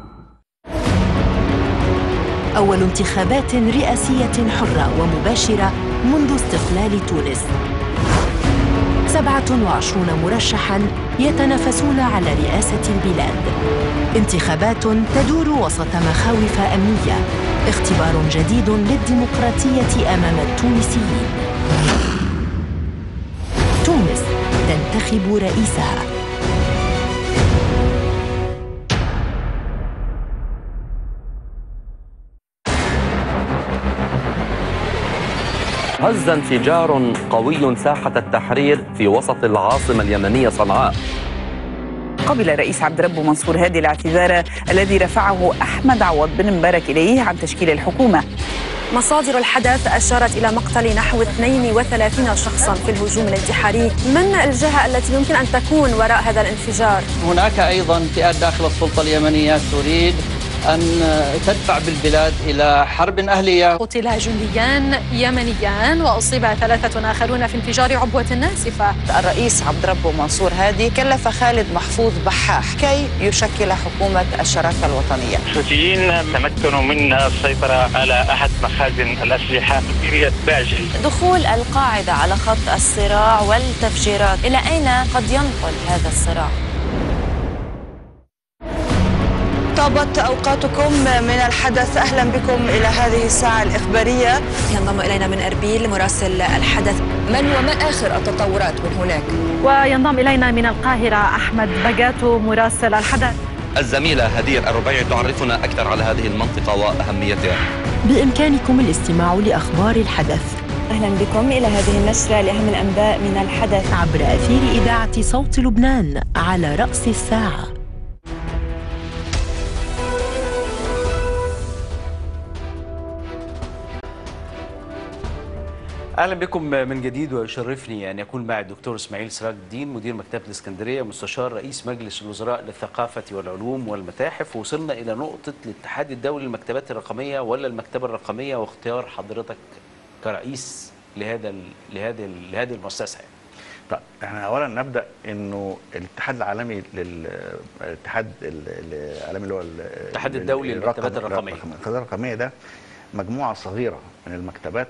أول انتخابات رئاسية حرة ومباشرة منذ استقلال تونس. سبعة وعشرون مرشحاً يتنافسون على رئاسة البلاد. انتخابات تدور وسط مخاوف أمنية. اختبار جديد للديمقراطية أمام التونسيين. تونس تنتخب رئيسها. هز انفجار قوي ساحة التحرير في وسط العاصمة اليمنية صنعاء. قبل رئيس عبد ربه منصور هادي الاعتذار الذي رفعه أحمد عوض بن مبارك إليه عن تشكيل الحكومة. مصادر الحدث أشارت إلى مقتل نحو اثنين وثلاثين شخصاً في الهجوم الانتحاري. من الجهة التي يمكن أن تكون وراء هذا الانفجار؟ هناك أيضاً فئات داخل السلطة اليمنية تريد أن تدفع بالبلاد إلى حرب أهلية. قتل جنديان يمنيان وأصيب ثلاثة آخرون في انفجار عبوة ناسفة. الرئيس عبد ربه منصور هادي كلف خالد محفوظ بحاح كي يشكل حكومة الشراكة الوطنية. الحوثيين تمكنوا من السيطرة على أحد مخازن الأسلحة في باجل. دخول القاعدة على خط الصراع والتفجيرات، إلى أين قد ينقل هذا الصراع؟ طابت أوقاتكم من الحدث. أهلا بكم إلى هذه الساعة الإخبارية. ينضم إلينا من أربيل مراسل الحدث. من وما آخر التطورات من هناك؟ وينضم إلينا من القاهرة أحمد بقاتو مراسل الحدث. الزميلة هدير الربيعي تعرفنا أكثر على هذه المنطقة وأهميتها. بإمكانكم الاستماع لأخبار الحدث. أهلا بكم إلى هذه النشرة لأهم الأنباء من الحدث عبر أثير إذاعة صوت لبنان على رأس الساعة. اهلا بكم من جديد، ويشرفني ان يكون معي الدكتور اسماعيل سراج الدين مدير مكتبه الاسكندريه مستشار رئيس مجلس الوزراء للثقافه والعلوم والمتاحف. وصلنا الى نقطه الاتحاد الدولي للمكتبات الرقميه ولا المكتبه الرقميه، واختيار حضرتك كرئيس لهذا لهذه لهذه المؤسسه. طيب احنا اولا نبدا انه الاتحاد العالمي للاتحاد العالمي اللي هو الاتحاد الدولي للمكتبات الرقميه المكتبات الرقميه ده مجموعه صغيره من المكتبات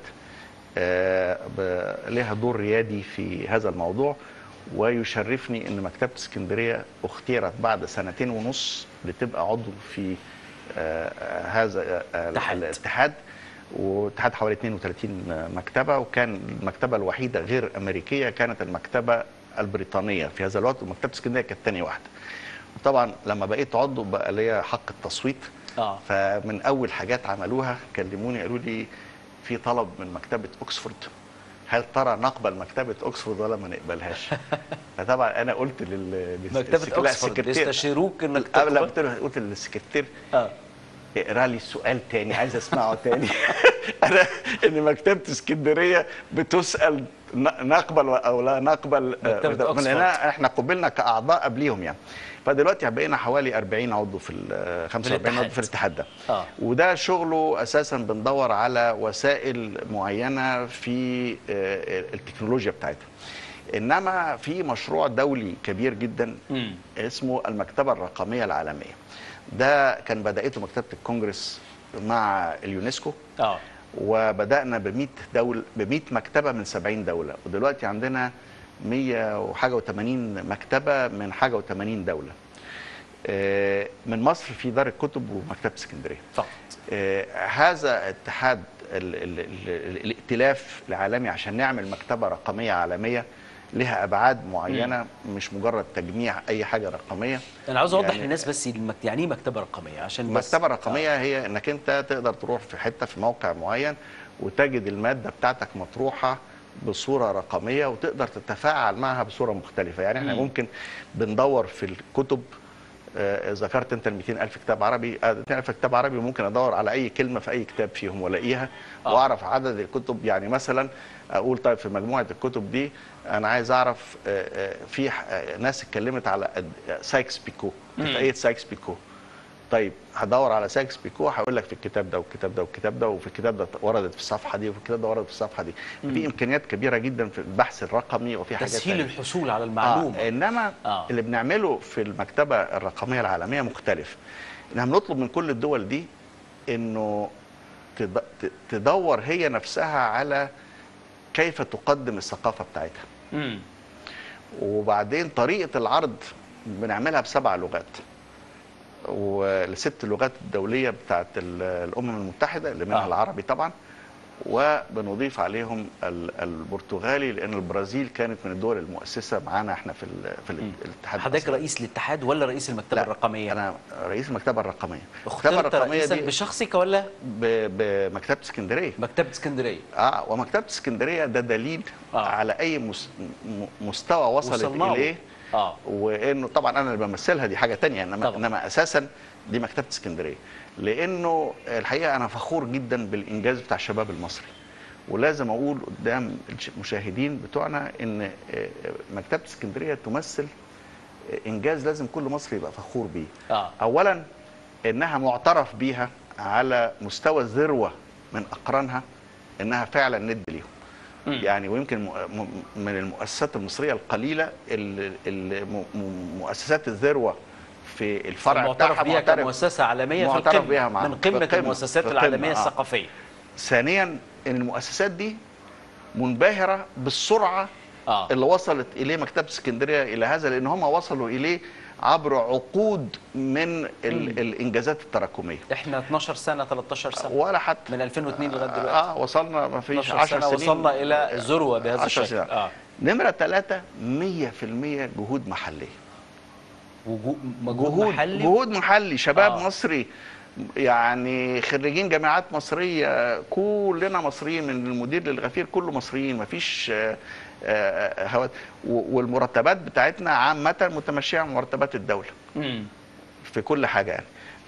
لها دور ريادي في هذا الموضوع. ويشرفني ان مكتبه اسكندريه اختيرت بعد سنتين ونص لتبقى عضو في هذا الاتحاد. واتحاد حوالي اثنين وثلاثين مكتبه، وكان المكتبه الوحيده غير امريكيه كانت المكتبه البريطانيه في هذا الوقت، ومكتبه اسكندريه كانت ثاني واحده. وطبعا لما بقيت عضو بقى ليا حق التصويت. اه فمن اول حاجات عملوها كلموني قالوا لي في طلب من مكتبه اوكسفورد، هل ترى نقبل مكتبه اوكسفورد ولا ما نقبلهاش؟ فطبعا انا قلت لل مكتبه اوكسفورد بيستشيروك انك تقبل. قبل قلت للسكرتير اه اقرا لي السؤال تاني، عايز اسمعه تاني. انا ان مكتبه اسكندريه بتسال نقبل او لا نقبل. مكتبه اوكسفورد احنا قبلنا كاعضاء قبليهم يعني. فدلوقتي بقينا حوالي أربعين عضو في خمسة وأربعين عضو في الاتحاد ده. آه. وده شغله اساسا بندور على وسائل معينه في التكنولوجيا بتاعتها. انما في مشروع دولي كبير جدا م. اسمه المكتبه الرقميه العالميه. ده كان بدأته مكتبه الكونجرس مع اليونسكو. اه وبدأنا ب مئة دولة ب مئة مكتبه من سبعين دوله، ودلوقتي عندنا مئة وحاجه وثمانين مكتبه من حاجه وثمانين دوله. من مصر في دار الكتب ومكتبه اسكندريه فقط. هذا اتحاد ال ال ال الائتلاف العالمي عشان نعمل مكتبه رقميه عالميه لها ابعاد معينه، مم. مش مجرد تجميع اي حاجه رقميه. انا عاوز اوضح يعني للناس بس يعني ايه مكتبه رقميه عشان بس مكتبه رقميه آه. هي انك انت تقدر تروح في حته في موقع معين وتجد الماده بتاعتك مطروحه بصوره رقميه وتقدر تتفاعل معها بصوره مختلفه. يعني احنا مم. ممكن بندور في الكتب آه ذكرت انت ال مئتين ألف كتاب عربي، آه مئتين ألف كتاب عربي ممكن ادور على اي كلمه في اي كتاب فيهم والاقيها آه. واعرف عدد الكتب. يعني مثلا اقول طيب في مجموعه الكتب دي انا عايز اعرف آه آه في آه ناس اتكلمت على سايكس بيكو، اتفاقيه سايكس بيكو. طيب هدور على سايكس بيكو هقول لك في الكتاب ده والكتاب ده والكتاب ده، وفي الكتاب ده وردت في الصفحه دي، وفي الكتاب ده وردت في الصفحه دي. مم. في امكانيات كبيره جدا في البحث الرقمي وفي حاجات تسهيل الحصول على المعلومه. آه انما آه. اللي بنعمله في المكتبه الرقميه العالميه مختلف. احنا بنطلب من كل الدول دي انه تدور هي نفسها على كيف تقدم الثقافه بتاعتها. مم. وبعدين طريقه العرض بنعملها بسبع لغات، والست لغات الدوليه بتاعت الامم المتحده اللي منها آه. العربي طبعا، وبنضيف عليهم البرتغالي لان البرازيل كانت من الدول المؤسسه معانا احنا في في الاتحاد. حضرتك رئيس الاتحاد ولا رئيس المكتبه لا الرقميه؟ انا رئيس المكتبه الرقميه. المكتبه الرقميه دي بشخصك ولا بمكتبه اسكندريه؟ مكتبه اسكندريه اه ومكتبه اسكندريه ده دليل آه. على اي مستوى وصلت اليه. اه وانه طبعا انا اللي بمثلها دي حاجه ثانيه، انما طبعا. انما اساسا دي مكتبه اسكندريه، لانه الحقيقه انا فخور جدا بالانجاز بتاع الشباب المصري، ولازم اقول قدام المشاهدين بتوعنا ان مكتبه اسكندريه تمثل انجاز لازم كل مصري يبقى فخور بيه. آه. اولا انها معترف بيها على مستوى الذروه من اقرانها، انها فعلا ند ليهم. يعني ويمكن من المؤسسات المصريه القليله اللي مؤسسات الذروه في الفرع بتاعها معترف بيها كمؤسسه عالميه في القمه بيها من قمه المؤسسات العالميه آه. الثقافيه. ثانيا ان المؤسسات دي منبهره بالسرعه آه. اللي وصلت اليه مكتبه اسكندريه الى هذا، لان هم وصلوا اليه عبر عقود من الانجازات التراكميه. احنا اتناشر سنه ثلاثة عشر سنه ولا حتى من ألفين واثنين لغايه دلوقتي. اه وصلنا ما فيش عشر سنين وصلنا الى ذروه بهذا الشكل. آه. نمره ثلاثة مية في المية جهود محليه. جهود محلي جهود محلي شباب آه. مصري، يعني خريجين جامعات مصريه، كلنا مصريين من المدير للغفير كله مصريين، ما فيش هوات. والمرتبات بتاعتنا عامه متمشيه مع مرتبات الدوله مم. في كل حاجه يعني.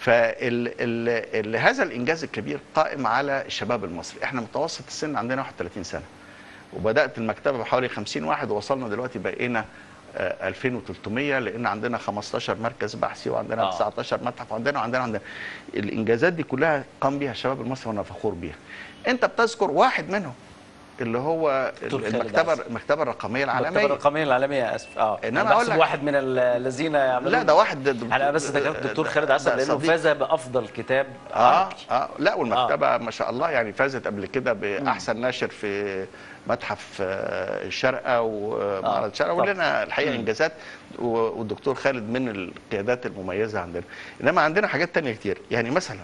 فهذا الانجاز الكبير قائم على الشباب المصري. احنا متوسط السن عندنا واحد وثلاثين سنه، وبدات المكتبه بحوالي خمسين واحد، ووصلنا دلوقتي بقينا ألفين وثلاثمية، لان عندنا خمستاشر مركز بحثي وعندنا آه. تسعتاشر متحف وعندنا وعندنا عندنا الانجازات دي كلها قام بيها الشباب المصري وانا فخور بيها. انت بتذكر واحد منهم اللي هو المكتبه المكتبه الرقميه العالميه. المكتبه الرقميه العالميه اسف اه انما اقول لك واحد من الذين يعملون. لا ده واحد انا بس ذكرت الدكتور خالد عسل لانه فاز بافضل كتاب اه عربي. اه لا والمكتبه آه. ما شاء الله يعني فازت قبل كده باحسن ناشر في متحف الشارقه ومعرض الشارقه، ولنا الحقيقه انجازات، والدكتور خالد من القيادات المميزه عندنا. انما عندنا حاجات ثانيه كتير، يعني مثلا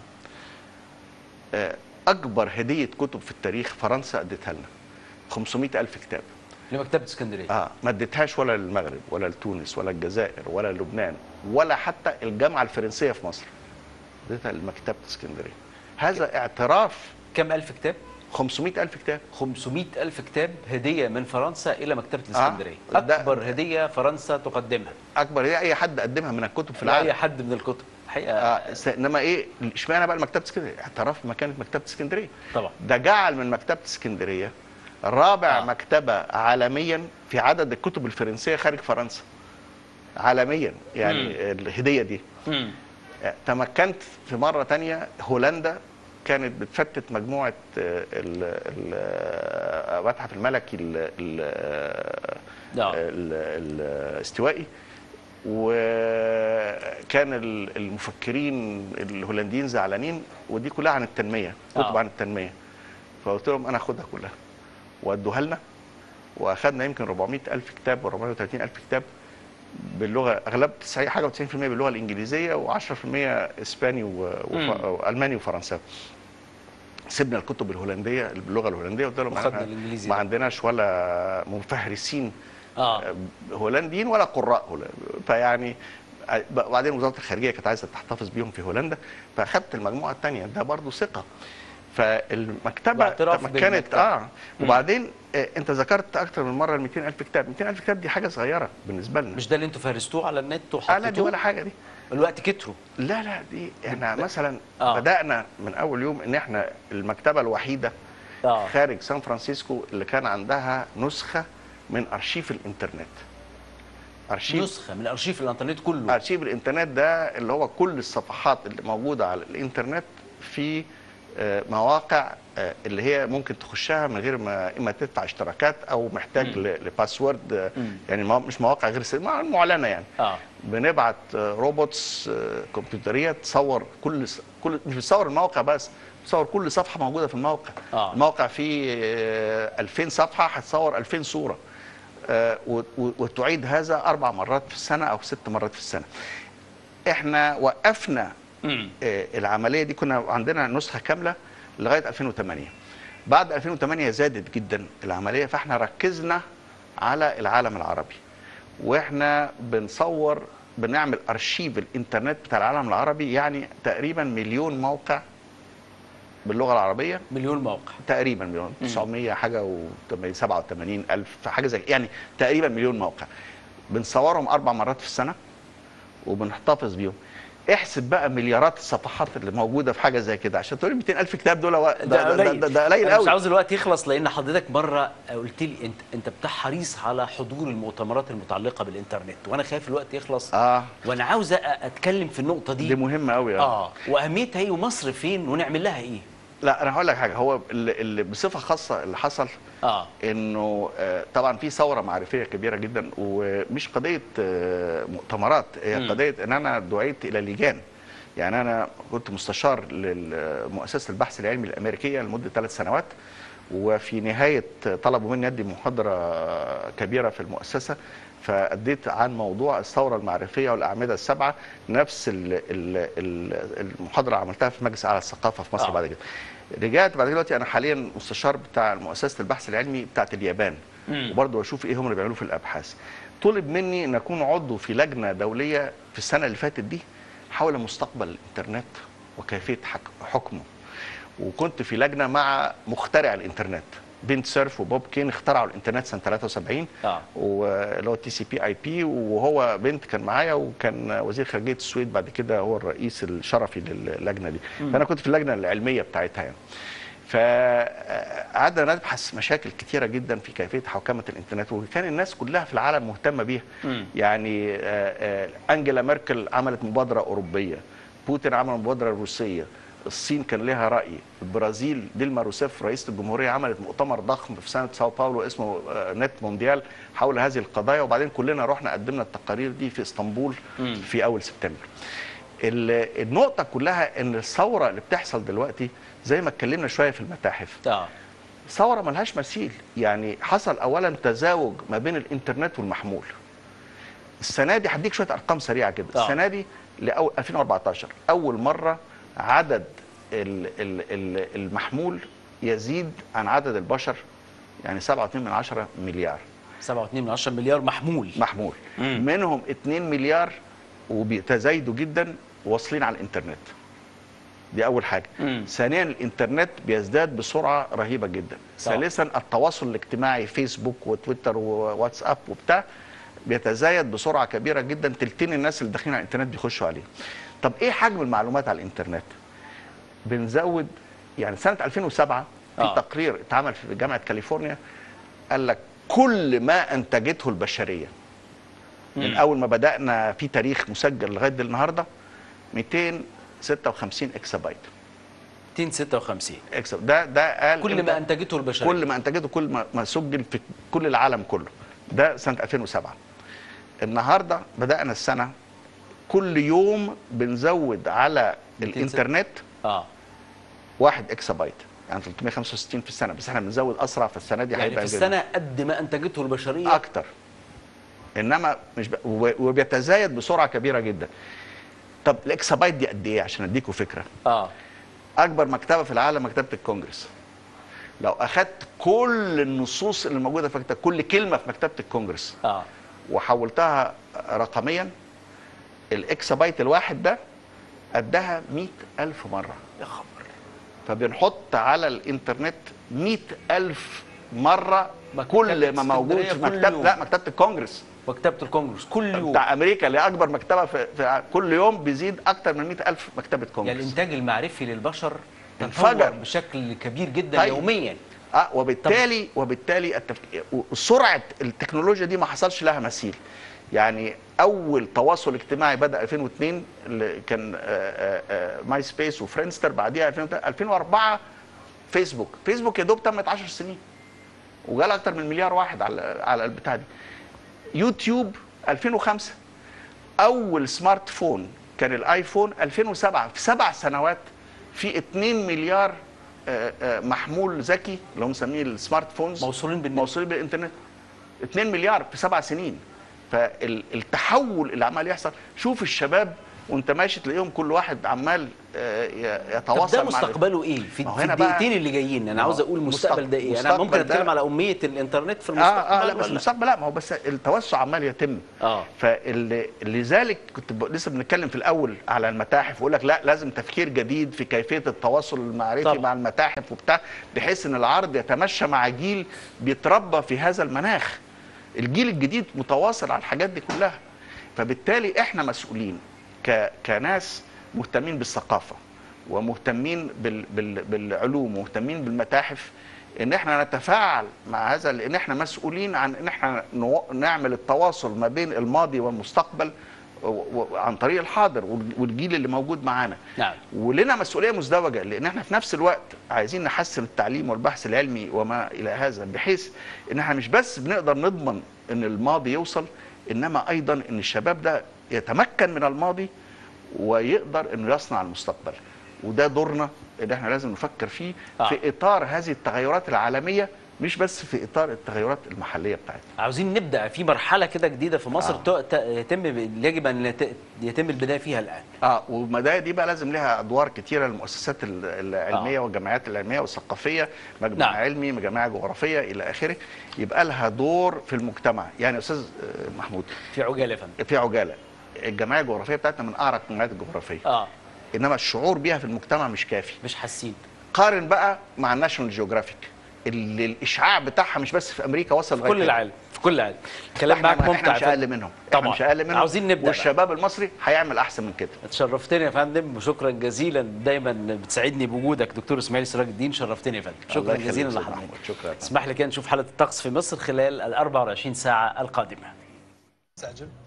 اكبر هديه كتب في التاريخ فرنسا اديتها لنا خمسمائة ألف كتاب لمكتبه اسكندريه. اه ما اديتهاش ولا للمغرب ولا لتونس ولا الجزائر ولا لبنان ولا حتى الجامعه الفرنسيه في مصر، اديتها لمكتبه اسكندريه. هذا اعتراف. كم ألف كتاب؟ خمسمائة ألف كتاب. خمسمائة ألف كتاب هديه من فرنسا الى مكتبه الاسكندريه. آه. اكبر هديه فرنسا تقدمها. اكبر هديه اي حد قدمها من الكتب في العالم. اي حد من الكتب الحقيقه. آه. انما ايه اشمعنى بقى مكتبه اسكندريه؟ اعتراف بمكانه مكتبه اسكندريه. طبعا ده جعل من مكتبه اسكندريه رابع آه. مكتبه عالميا في عدد الكتب الفرنسيه خارج فرنسا. عالميا يعني مم. الهديه دي. مم. تمكنت في مره ثانيه هولندا كانت بتفتت مجموعه المتحف الملكي الاستوائي، وكان المفكرين الهولنديين زعلانين، ودي كلها عن التنميه، كتب عن التنميه. فقلت لهم انا هاخدها كلها وادوها لنا، واخدنا يمكن أربعمائة ألف كتاب وأربعمائة وثلاثين ألف كتاب باللغه، اغلب تسعين حاجه وتسعين بالمئة باللغه الانجليزيه وعشرة بالمئة اسباني والماني وفرنساوي. سيبنا الكتب الهولنديه باللغه الهولنديه وقلت لهم ما عندناش ولا مفهرسين آه. هولنديين ولا قراء هولنديين، فيعني بعدين وزاره الخارجيه كانت عايزه تحتفظ بيهم في هولندا، فاخدت المجموعه الثانيه. ده برضو ثقه. فالمكتبه كانت اه وبعدين آه انت ذكرت اكثر من مره ال مئتين ألف كتاب. مئتين ألف كتاب دي حاجه صغيره بالنسبه لنا. مش ده اللي انتوا فهرستوه على النت وحطيتوه؟ لا دي ولا حاجه دي. الوقت كتروا. لا لا دي احنا مثلا آه. بدانا من اول يوم ان احنا المكتبه الوحيده آه. خارج سان فرانسيسكو اللي كان عندها نسخه من ارشيف الانترنت. ارشيف نسخه من ارشيف الانترنت كله. ارشيف الانترنت ده اللي هو كل الصفحات اللي موجوده على الانترنت في مواقع اللي هي ممكن تخشها من غير ما اما تدفع اشتراكات او محتاج لباسورد، يعني مش مواقع غير معلنه يعني. آه. بنبعت روبوتس كمبيوتريه تصور كل كل مش بتصور الموقع بس، بتصور كل صفحه موجوده في الموقع. آه. الموقع فيه ألفين صفحه، هتصور ألفين صوره، وتعيد هذا اربع مرات في السنه او ست مرات في السنه. احنا وقفنا مم. العمليه دي، كنا عندنا نسخه كامله لغايه ألفين وثمانية. بعد ألفين وثمانية زادت جدا العمليه، فاحنا ركزنا على العالم العربي، واحنا بنصور بنعمل ارشيف الانترنت بتاع العالم العربي، يعني تقريبا مليون موقع باللغه العربيه. مليون موقع تقريبا مليون تسعمية حاجه وسبعة وثمانين الف حاجه زي يعني تقريبا مليون موقع. بنصورهم اربع مرات في السنه وبنحتفظ بيهم. احسب بقى مليارات الصفحات اللي موجوده في حاجه زي كده عشان تقول مئتين ألف كتاب دول. ده ده ده, ده, ده قليل قوي. مش عاوز الوقت يخلص، لان حضرتك مره قلت لي انت انت بتاع حريص على حضور المؤتمرات المتعلقه بالانترنت، وانا خايف الوقت يخلص. اه وانا عاوز اتكلم في النقطه دي. دي مهمه قوي. اه, آه. واهميتها ايه ومصر فين ونعمل لها ايه؟ لا انا هقول لك حاجه، هو اللي, اللي بصفه خاصه اللي حصل اه انه آه طبعا في ثوره معرفيه كبيره جدا، ومش قضيه آه مؤتمرات، هي م. قضيه ان انا دعيت الى لجان. يعني انا كنت مستشار لمؤسسه البحث العلمي الامريكيه لمده ثلاث سنوات، وفي نهايه طلبوا مني ادي محاضره كبيره في المؤسسه، فاديت عن موضوع الثوره المعرفيه والاعمده السبعه. نفس ال ال المحاضره عملتها في مجلس اعلى الثقافه في مصر. آه. بعد كده رجعت بعد دلوقتي انا حاليا مستشار بتاع مؤسسه البحث العلمي بتاعت اليابان، وبرضه بشوف ايه هم اللي بيعملوا في الابحاث. طلب مني ان اكون عضو في لجنه دوليه في السنه اللي فاتت دي حول مستقبل الانترنت وكيفيه حكمه، وكنت في لجنه مع مخترع الانترنت بنت سيرف وبوب كين، اخترعوا الانترنت سنه ثلاثة وسبعين. اه واللي هو تي سي بي اي بي، وهو بنت كان معايا، وكان وزير خارجيه السويد بعد كده هو الرئيس الشرفي للجنه دي. م. فانا كنت في اللجنه العلميه بتاعتها يعني. فقعدنا نبحث مشاكل كتيره جدا في كيفيه حوكمه الانترنت، وكان الناس كلها في العالم مهتمه بيها. م. يعني انجيلا ميركل عملت مبادره اوروبيه، بوتين عمل مبادره روسيه، الصين كان لها راي، البرازيل ديلما روسيف رئيسه الجمهوريه عملت مؤتمر ضخم في سنه ساو باولو اسمه نت مونديال حول هذه القضايا، وبعدين كلنا رحنا قدمنا التقارير دي في اسطنبول م. في اول سبتمبر. النقطه كلها ان الثوره اللي بتحصل دلوقتي زي ما اتكلمنا شويه في المتاحف، اه ثوره ملهاش مثيل. يعني حصل اولا تزاوج ما بين الانترنت والمحمول. السنه دي هديك شويه ارقام سريعه كده. آه. السنه دي لاول ألفين وأربعتاشر اول مره عدد المحمول يزيد عن عدد البشر، يعني سبعة واتنين من عشرة مليار. سبعة واتنين من عشرة مليار محمول محمول مم. منهم اتنين مليار وبيتزايدوا جدا واصلين على الانترنت. دي اول حاجه. مم. ثانيا الانترنت بيزداد بسرعه رهيبه جدا. صح. ثالثا التواصل الاجتماعي فيسبوك وتويتر وواتساب وبتاع بيتزايد بسرعه كبيره جدا، تلتين الناس اللي داخلين على الانترنت بيخشوا عليه. طب ايه حجم المعلومات على الانترنت؟ بنزود يعني سنه ألفين وسبعة في آه. تقرير اتعمل في جامعه كاليفورنيا قال لك كل ما انتجته البشريه مم. من اول ما بدانا في تاريخ مسجل لغايه النهارده مئتين وستة وخمسين اكسا بايت. مئتين وستة وخمسين اكسا ده ده قال كل ما انتجته البشريه، كل ما انتجته كل ما, ما سجل في كل العالم كله. ده سنه ألفين وسبعة. النهارده بدانا السنه كل يوم بنزود على الانترنت اه واحد اكسا بايت، يعني ثلاثمية وخمسة وستين في السنه، بس احنا بنزود اسرع في السنه دي. يعني في السنه قد ما انتجته البشريه اكتر، انما مش ب... وبيتزايد بسرعه كبيره جدا. طب الاكسا بايت دي قد ايه عشان اديكم فكره؟ اه اكبر مكتبه في العالم مكتبه الكونجرس. لو اخذت كل النصوص اللي موجوده في مكتبه، كل كلمه في مكتبه الكونجرس اه وحولتها رقميا، الاكسا بايت الواحد ده قدها مئة ألف مره. يا خبر. فبنحط على الانترنت مئة ألف مره كل ما موجود في مكتبه، لا مكتبه الكونجرس مكتبه الكونجرس كل يوم بتاع امريكا اللي اكبر مكتبه في, في كل يوم بيزيد اكتر من مئة ألف مكتبه كونجرس. يعني الانتاج المعرفي للبشر انفجر تطور بشكل كبير جدا طيب. يوميا. اه وبالتالي وبالتالي التفكير سرعه التكنولوجيا دي ما حصلش لها مثيل. يعني اول تواصل اجتماعي بدا ألفين واثنين اللي كان آآ آآ ماي سبيس وفريندستر، بعديها ألفين وأربعة فيسبوك. فيسبوك يا دوب تمت عشر سنين وجال اكتر من مليار واحد على على البتاع دي. يوتيوب ألفين وخمسة، اول سمارت فون كان الايفون ألفين وسبعة، في سبع سنوات في اتنين مليار محمول ذكي اللي هم مسميه السمارت فونز موصولين بالنت. موصولين بالانترنت. اتنين مليار في سبع سنين. فالتحول اللي عمال يحصل، شوف الشباب وانت ماشي تلاقيهم كل واحد عمال يتواصل. طب ده مستقبله ايه في, في الدقيقتين اللي جايين؟ انا عاوز اقول المستقبل ده ايه؟ انا ممكن اتكلم على اميه الانترنت في المستقبل. اه اه لا مش المستقبل، لا ما هو بس التوسع عمال يتم. اه فلذلك كنت لسه بنتكلم في الاول على المتاحف واقول لك لا لازم تفكير جديد في كيفيه التواصل المعرفي طبعا مع المتاحف وبتاع، بحيث ان العرض يتمشى مع جيل بيتربى في هذا المناخ. الجيل الجديد متواصل على الحاجات دي كلها. فبالتالي احنا مسؤولين ك... كناس مهتمين بالثقافه ومهتمين بال... بال... بالعلوم ومهتمين بالمتاحف، ان احنا نتفاعل مع هذا، لان احنا مسؤولين عن ان احنا نو... نعمل التواصل ما بين الماضي والمستقبل عن طريق الحاضر والجيل اللي موجود معانا. نعم. ولنا مسؤوليه مزدوجه، لان احنا في نفس الوقت عايزين نحسن التعليم والبحث العلمي وما الى هذا، بحيث ان احنا مش بس بنقدر نضمن ان الماضي يوصل، انما ايضا ان الشباب ده يتمكن من الماضي ويقدر انه يصنع المستقبل. وده دورنا اللي احنا لازم نفكر فيه آه. في اطار هذه التغيرات العالميه، مش بس في اطار التغيرات المحليه بتاعتنا. عاوزين نبدا في مرحله كده جديده في مصر آه. يتم يجب ان يتم البدايه فيها الان. اه والمدايا دي بقى لازم لها ادوار كثيره للمؤسسات العلميه آه. والجمعيات العلميه والثقافيه، مجمع نعم. علمي، مجمع جغرافيه الى اخره، يبقى لها دور في المجتمع. يعني استاذ محمود في عجاله يا فندم، في عجاله الجمعيه الجغرافيه بتاعتنا من اعرق الجمعيات الجغرافيه. اه انما الشعور بيها في المجتمع مش كافي، مش حاسين. قارن بقى مع الناشونال جيوغرافيك اللي الاشعاع بتاعها مش بس في امريكا، وصل في كل العالم، في كل العالم. الكلام معاك ممتع. احنا مش اقل منهم طبعا، مش اقل منهم. عاوزين نبدا والشباب بقى. المصري هيعمل احسن من كده. اتشرفتني يا فندم وشكرا جزيلا، دايما بتسعدني بوجودك دكتور اسماعيل سراج الدين، شرفتني يا فندم. شكرا جزيلا لحضرتك. شكرا. اسمح لي كده نشوف حاله الطقس في مصر خلال ال أربع وعشرين ساعه القادمه.